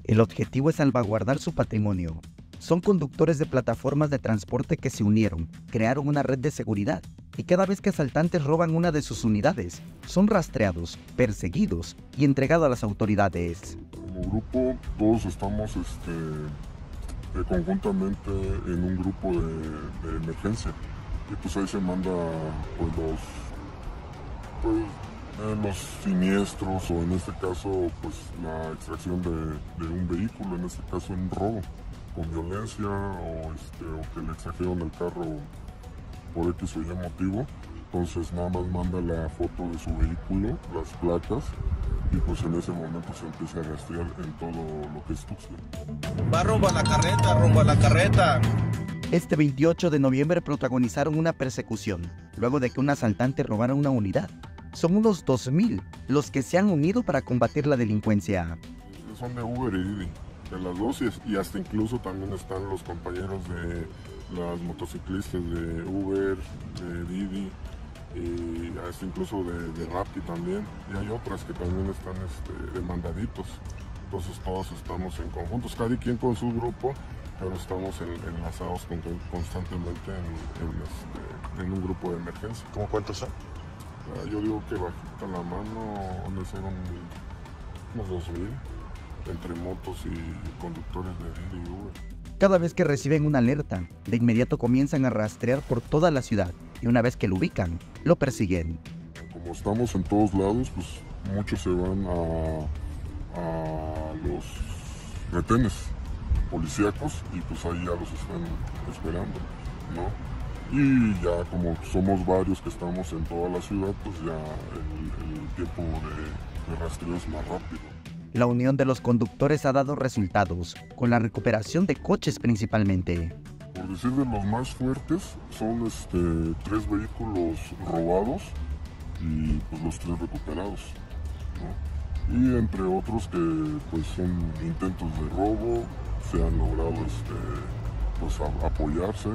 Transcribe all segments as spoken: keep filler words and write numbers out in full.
El objetivo es salvaguardar su patrimonio. Son conductores de plataformas de transporte que se unieron, crearon una red de seguridad y cada vez que asaltantes roban una de sus unidades, son rastreados, perseguidos y entregados a las autoridades. Como grupo, todos estamos este, eh, conjuntamente en un grupo de, de emergencia y pues ahí se manda pues, los, pues, eh, los siniestros o en este caso pues la extracción de, de un vehículo, en este caso un robo con violencia o, este, o que le extrajeron el carro por X o Y motivo. Entonces nada más manda la foto de su vehículo, las placas, y pues en ese momento se empieza a rastrear en todo lo que es Tuxtla. Va rumbo a la carreta, rumbo a la carreta. Este veintiocho de noviembre protagonizaron una persecución, luego de que un asaltante robara una unidad. Son unos dos mil los que se han unido para combatir la delincuencia. Son de Uber y Didi, de las dos, y hasta incluso también están los compañeros de las motociclistas de Uber, de Didi, y hasta incluso de, de Rappi también, y hay otras que también están este, demandaditos. Entonces todos estamos en conjuntos, cada quien con su grupo, pero estamos en, enlazados con, constantemente en, en, este, en un grupo de emergencia. ¿Cómo cuántos son? Uh, yo digo que bajita la mano, donde son unos dos mil, entre motos y conductores de Didi y Uber. Cada vez que reciben una alerta, de inmediato comienzan a rastrear por toda la ciudad y una vez que lo ubican, lo persiguen. Como estamos en todos lados, pues muchos se van a, a los retenes policíacos y pues ahí ya los están esperando, ¿no? Y ya como somos varios que estamos en toda la ciudad, pues ya el, el tiempo de, de rastreo es más rápido. La unión de los conductores ha dado resultados, con la recuperación de coches principalmente. Por decir de los más fuertes, son este, tres vehículos robados y pues los tres recuperados, ¿no? Y entre otros que pues son intentos de robo, se han logrado este, pues, a, apoyarse,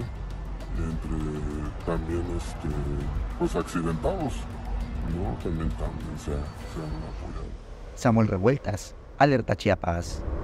entre también este, pues accidentados, ¿no? También, también se, se han apoyado. Samuel Revueltas, Alerta Chiapas.